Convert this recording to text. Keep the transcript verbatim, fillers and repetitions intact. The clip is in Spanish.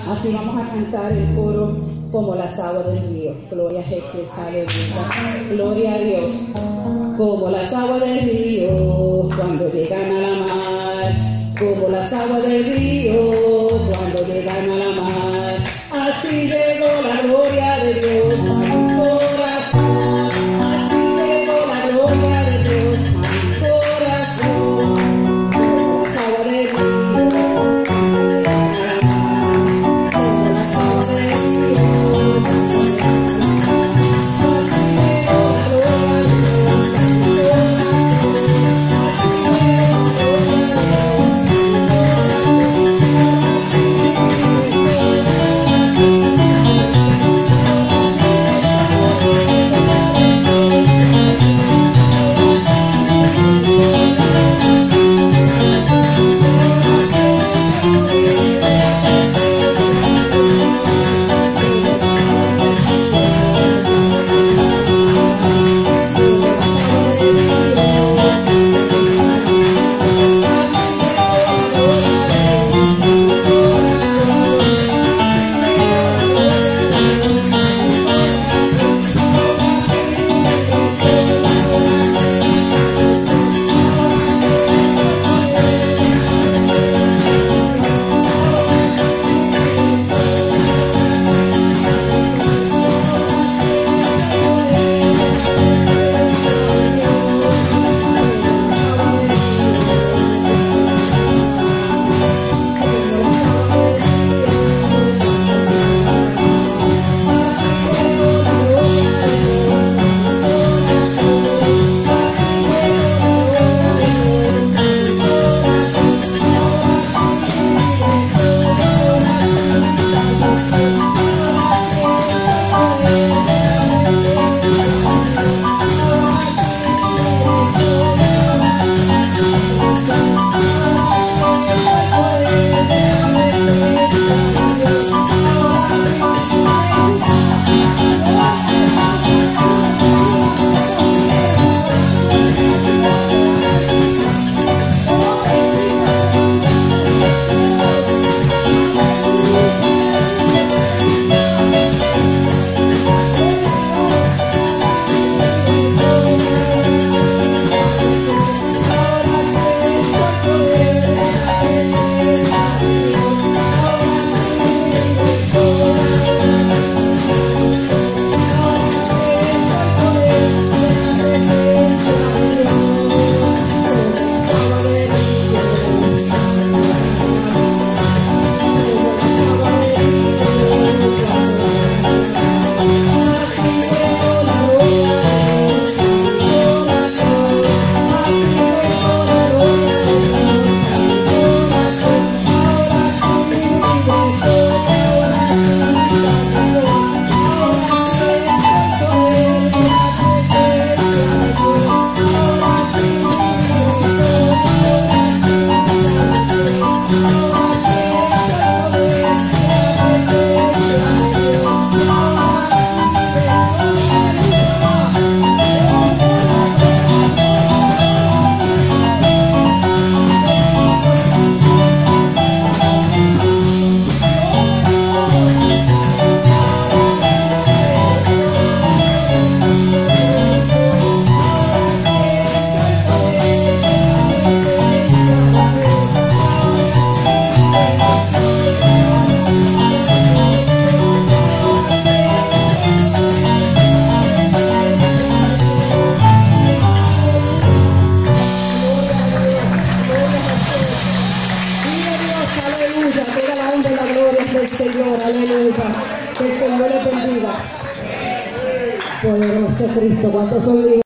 Así vamos a cantar el coro como las aguas del río. Gloria a Jesús, aleluya. Gloria a Dios. Como las aguas del río cuando llegan a la mar. Como las aguas del río cuando llegan a la mar. Así llegó la gloria de Dios a mi corazón. Así llegó la gloria de Dios a mi corazón. Como las aguas del río. Señor, aleluya, que el Señor le bendiga. Poderoso Cristo, ¿cuántos son?